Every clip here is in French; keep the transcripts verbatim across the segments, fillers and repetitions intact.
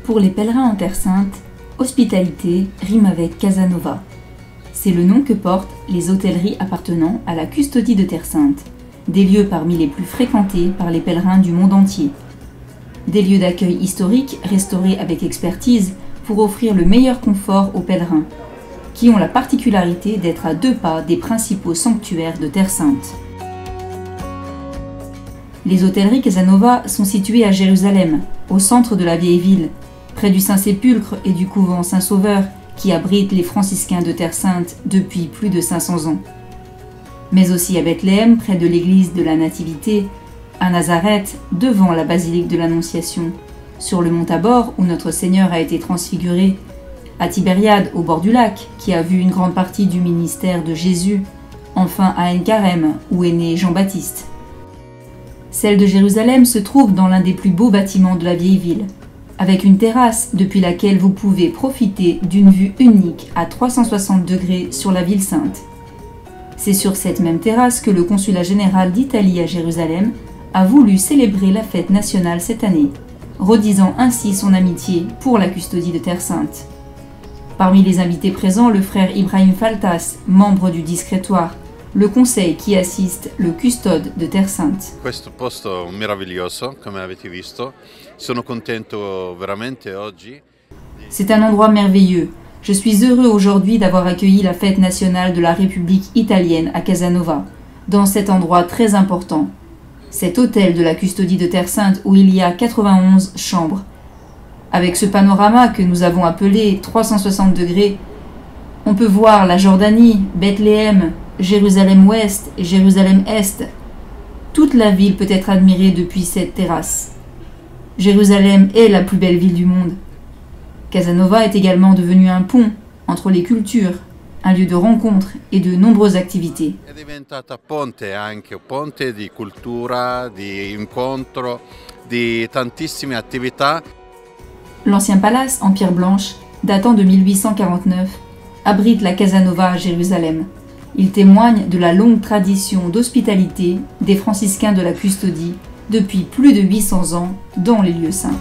Pour les pèlerins en Terre Sainte, hospitalité rime avec Casanova. C'est le nom que portent les hôtelleries appartenant à la custodie de Terre Sainte, des lieux parmi les plus fréquentés par les pèlerins du monde entier. Des lieux d'accueil historiques restaurés avec expertise pour offrir le meilleur confort aux pèlerins, qui ont la particularité d'être à deux pas des principaux sanctuaires de Terre Sainte. Les hôtelleries Casanova sont situées à Jérusalem, au centre de la vieille ville, près du Saint-Sépulcre et du couvent Saint-Sauveur qui abrite les franciscains de Terre Sainte depuis plus de cinq cents ans. Mais aussi à Bethléem, près de l'église de la Nativité, à Nazareth, devant la basilique de l'Annonciation, sur le mont Tabor où notre Seigneur a été transfiguré, à Tibériade au bord du lac qui a vu une grande partie du ministère de Jésus, enfin à En-Carem où est né Jean-Baptiste. Celle de Jérusalem se trouve dans l'un des plus beaux bâtiments de la vieille ville, avec une terrasse depuis laquelle vous pouvez profiter d'une vue unique à trois cent soixante degrés sur la ville sainte. C'est sur cette même terrasse que le consulat général d'Italie à Jérusalem a voulu célébrer la fête nationale cette année, redisant ainsi son amitié pour la custodie de Terre Sainte. Parmi les invités présents, le frère Ibrahim Faltas, membre du discrétoire, le conseil qui assiste le custode de Terre Sainte. Questo posto meraviglioso, come avete visto. Sono contento veramente oggi. C'est un endroit merveilleux. Je suis heureux aujourd'hui d'avoir accueilli la fête nationale de la République italienne à Casanova, dans cet endroit très important. Cet hôtel de la custodie de Terre Sainte où il y a quatre-vingt-onze chambres. Avec ce panorama que nous avons appelé trois cent soixante degrés, on peut voir la Jordanie, Bethléem, Jérusalem-Ouest et Jérusalem-Est. Toute la ville peut être admirée depuis cette terrasse. Jérusalem est la plus belle ville du monde. Casanova est également devenu un pont entre les cultures, un lieu de rencontre et de nombreuses activités. È diventata ponte anche, ponte di cultura, di incontro, di tantissime attività. L'ancien palace en pierre blanche, datant de mille huit cent quarante-neuf, abrite la Casanova à Jérusalem. Il témoigne de la longue tradition d'hospitalité des franciscains de la custodie depuis plus de huit cents ans dans les lieux saints.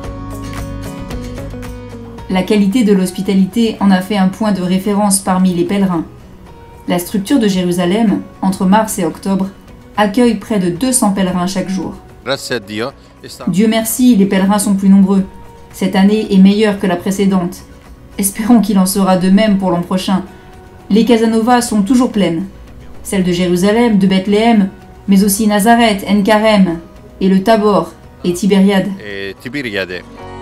La qualité de l'hospitalité en a fait un point de référence parmi les pèlerins. La structure de Jérusalem, entre mars et octobre, accueille près de deux cents pèlerins chaque jour. Dieu merci, les pèlerins sont plus nombreux. Cette année est meilleure que la précédente. Espérons qu'il en sera de même pour l'an prochain. Les Casanova sont toujours pleines. Celles de Jérusalem, de Bethléem, mais aussi Nazareth, En-Carem, et le Tabor et Tibériade. Et Tibériade.